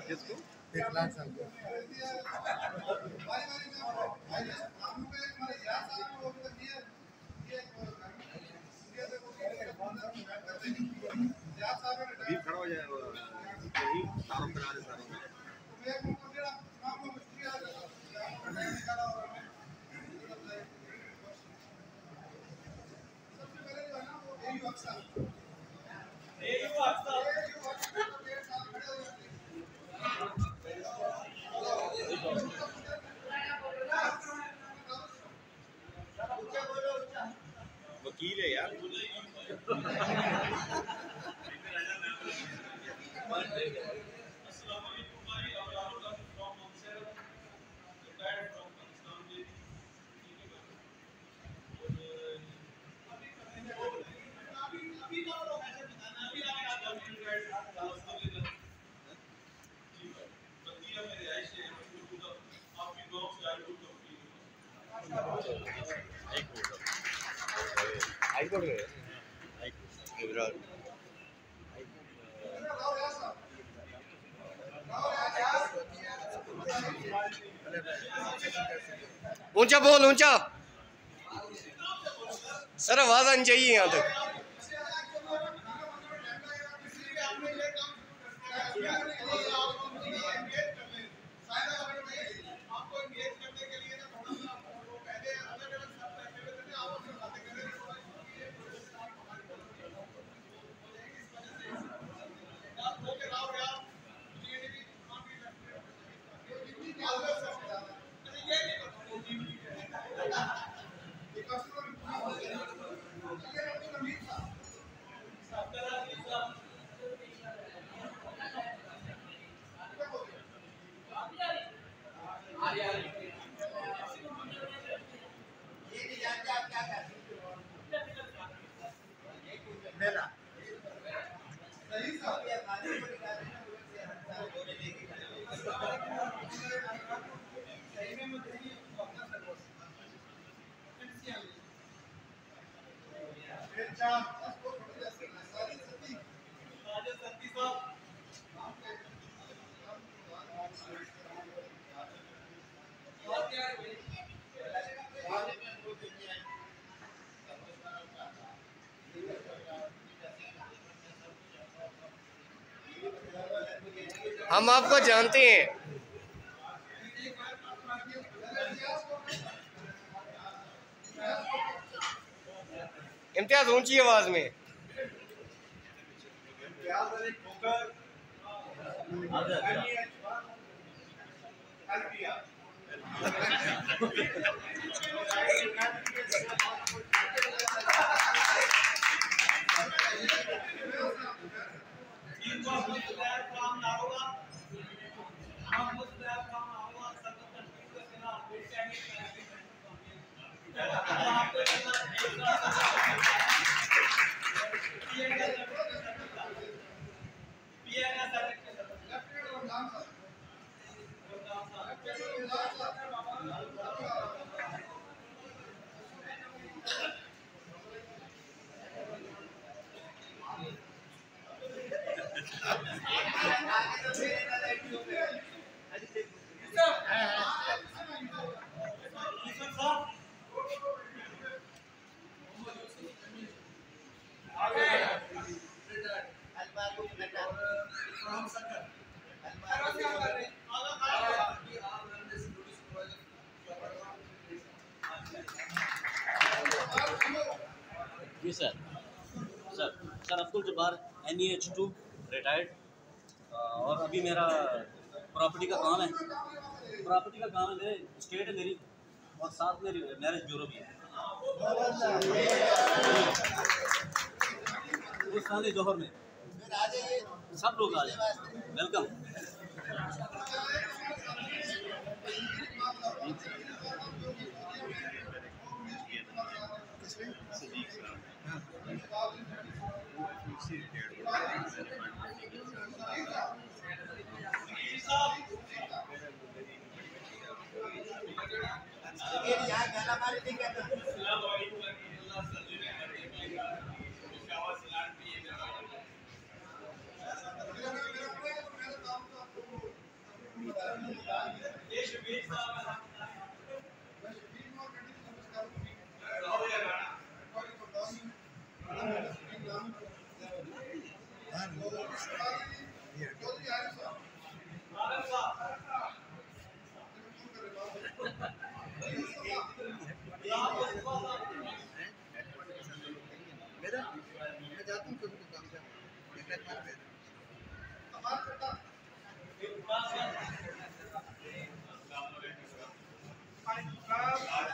किसको? 1 लाख साल को। अभी खड़ा हो जाएगा यही तारों पे आने सारे वकील है यार। हाईकोर्ट गए गुजरात। ऊंचा बोल, ऊंचा सर, आवाज आनी चाहिए यहाँ तक। हम आपको जानते हैं। इम्तियाज ऊंची आवाज में। जी sir Abdul Jabbar NEH2 retired, और अभी मेरा प्रॉपर्टी का काम है। मेरे स्टेट है मेरी, और साथ में मैरिज ब्यूरो भी है। उस खाने जौहर में सब लोग आ जाए, वेलकम। Thank you.